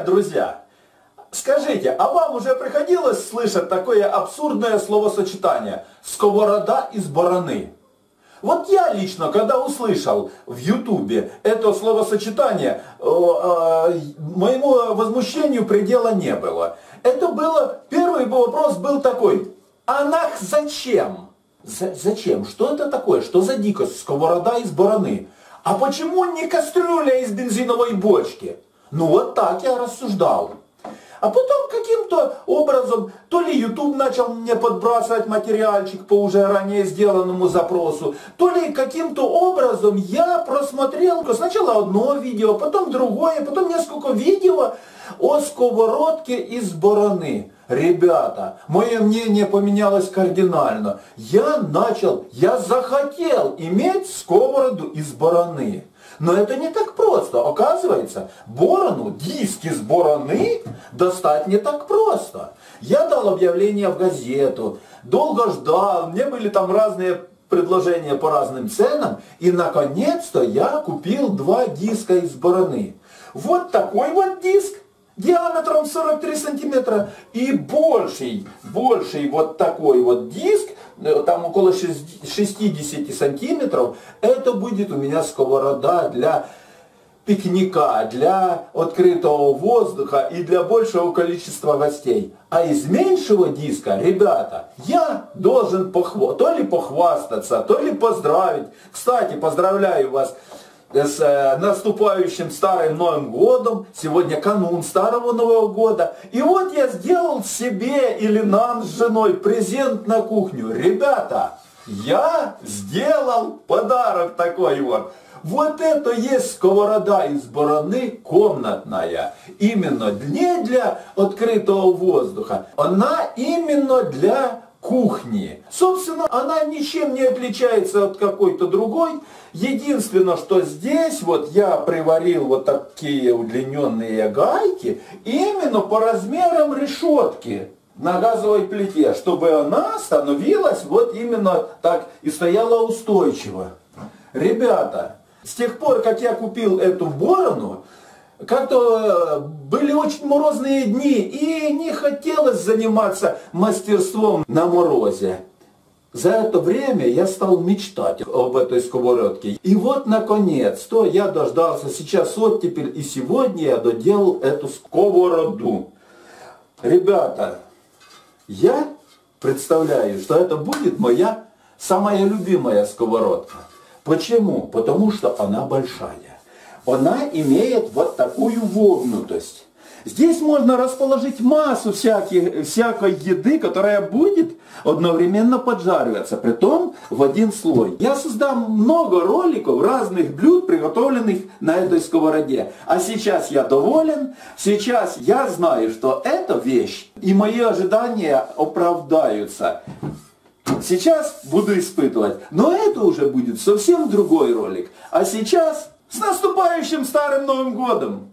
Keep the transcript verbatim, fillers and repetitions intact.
Привет, друзья! Скажите, а вам уже приходилось слышать такое абсурдное словосочетание «сковорода из бараны»? Вот я лично, когда услышал в ютубе это словосочетание, моему возмущению предела не было. Это было, первый вопрос был такой: а нах зачем? За, зачем? Что это такое? Что за дикость? Сковорода из бараны. А почему не кастрюля из бензиновой бочки? Ну вот так я рассуждал. А потом каким-то образом, то ли YouTube начал мне подбрасывать материальчик по уже ранее сделанному запросу, то ли каким-то образом я просмотрел сначала одно видео, потом другое, потом несколько видео о сковородке из бараны. Ребята, мое мнение поменялось кардинально. Я начал, я захотел иметь сковороду из бараны. Но это не так просто. Оказывается, борону, диски с бараны достать не так просто. Я дал объявление в газету, долго ждал, мне были там разные предложения по разным ценам, и наконец-то я купил два диска из бараны. Вот такой вот диск диаметром сорок три сантиметра и больший, больший вот такой вот диск, там около шестидесяти сантиметров, это будет у меня сковорода для пикника, для открытого воздуха и для большего количества гостей. А из меньшего диска, ребята, я должен похва... то ли похвастаться, то ли поздравить. Кстати, поздравляю вас с наступающим Старым Новым Годом. Сегодня канун Старого Нового Года. И вот я сделал себе или нам с женой презент на кухню. Ребята, я сделал подарок такой вот. Вот это есть сковорода из бараны комнатная. Именно не для открытого воздуха. Она именно для кухни. Собственно, она ничем не отличается от какой-то другой. Единственное, что здесь вот я приварил вот такие удлиненные гайки именно по размерам решетки на газовой плите, чтобы она становилась вот именно так и стояла устойчиво. Ребята, с тех пор, как я купил эту борону, как-то были очень морозные дни, и не хотелось заниматься мастерством на морозе. За это время я стал мечтать об этой сковородке. И вот, наконец-то, я дождался. Сейчас оттепель, и сегодня я доделал эту сковороду. Ребята, я представляю, что это будет моя самая любимая сковородка. Почему? Потому что она большая. Она имеет вот такую вогнутость. Здесь можно расположить массу всяких, всякой еды, которая будет одновременно поджариваться, притом в один слой. Я создам много роликов разных блюд, приготовленных на этой сковороде. А сейчас я доволен, сейчас я знаю, что эта вещь и мои ожидания оправдаются. Сейчас буду испытывать, но это уже будет совсем другой ролик. А сейчас с наступающим Старым Новым Годом!